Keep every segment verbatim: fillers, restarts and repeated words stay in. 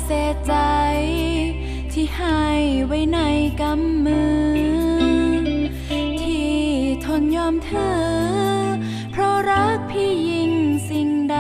เสียใจที่ให้ไว้ในกำมือที่ทนยอมเธอเพราะรักพี่ยิ่งสิ่งใด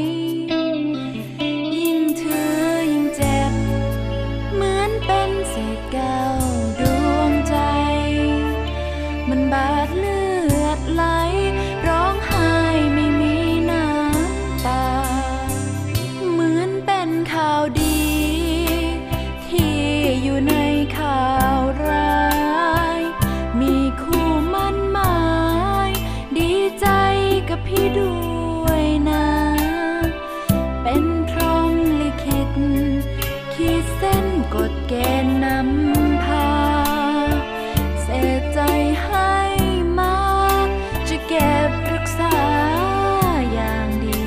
ยิ่งเธอยิ่งเจ็บเหมือนเป็นเศษแก้วดวงใจมันบาดเลือดไหลร้องไห้ไม่มีน้ำตาเหมือนเป็นข่าวดีที่อยู่ในข่าวร้ายมีคู่มั่นหมายดีใจกับพี่ด้วยนะเป็นพรหมลิขิตขีดเส้นกฎเกณฑ์นำพาเสียใจให้มาจะเก็บรักษาอย่างดี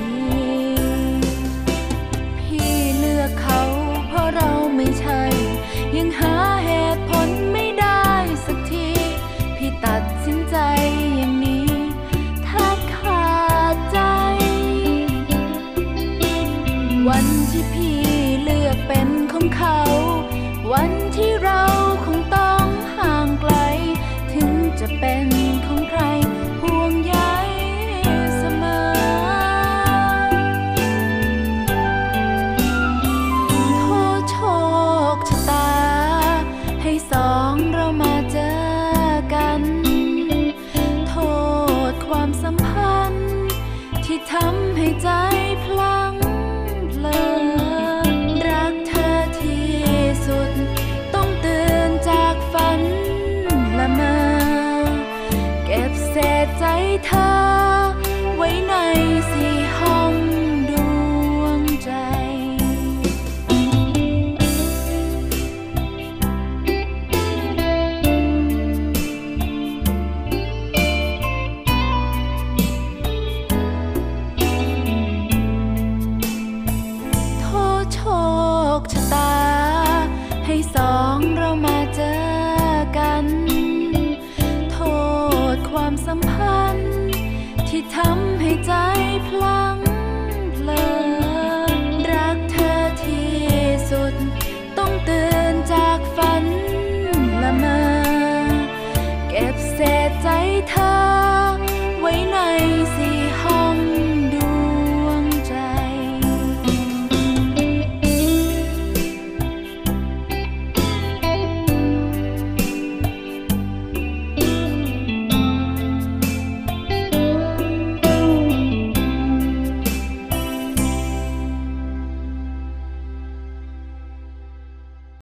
พี่เลือกเขาเพราะเราไม่ใช่ยังหาเหตุผลไม่ได้สักทีพี่ตัดสินใจอย่างนี้แทบขาดใจวันที่พี่เลือกเป็นของเขาวันที่เราคงต้องห่างไกลถึงจะเป็นของใครห่วงใยเสมอโทษโชคชะตาให้สองเรามาเจอกันโทษความสัมพันธ์ที่ทำให้ใจพลังเพลินรักเธอที่สุดต้องตื่นจากฝันละเมอเก็บเศษใจเธอไว้ในสี่ห้องดวงใจโทษโชคชะตาให้สองเรามาเจอกันโทษความสัมพันธ์ที่ทำให้ใจพลังเพลินรักเธอที่สุดต้องตื่นจากฝันละเมอเก็บเศษใจเธอไว้ในสี่